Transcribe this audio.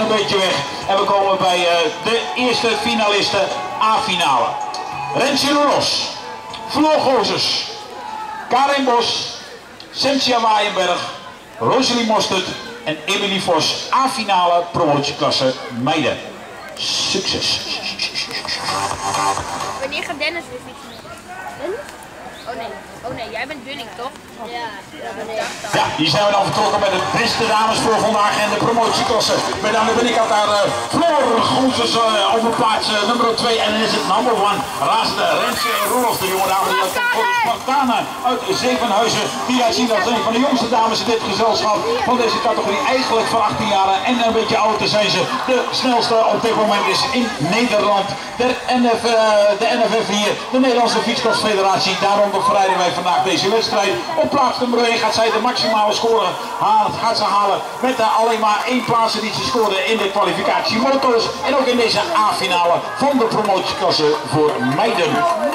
beetje weg. En we komen bij de eerste finalisten A-finale. Rensje Roos, Floor Gozes, Karin Bos, Cynthia Waaienberg, Rosalie Mostert en Emily Vos. A-finale promotieklasse meiden. Succes! Wanneer gaat Dennis weer fietsen? Dennis? Oh nee, jij bent Dunning toch? Ja, ja, hier zijn we dan vertrokken met de beste dames voor vandaag en de promotieklasse. Met aan de binnenkant daar Floor Gozes op de plaats nummer 2 en dan is het number 1. Razende Rensje Roelof, de jonge dame die voor de Spartanen uit Zevenhuizen. Die uitzien als een van de jongste dames in dit gezelschap van deze categorie. Eigenlijk van 18 jaar en een beetje ouder zijn ze. De snelste op dit moment is in Nederland. De NFF hier, de Nederlandse Fietscrossfederatie. Daarom verrijden wij vandaag deze wedstrijd. Op plaats nummer 1 gaat zij de maximale score halen met alleen maar 1 plaats die ze scoorde in de kwalificatiemoto's. En ook in deze A-finale van de promotieklasse voor meiden.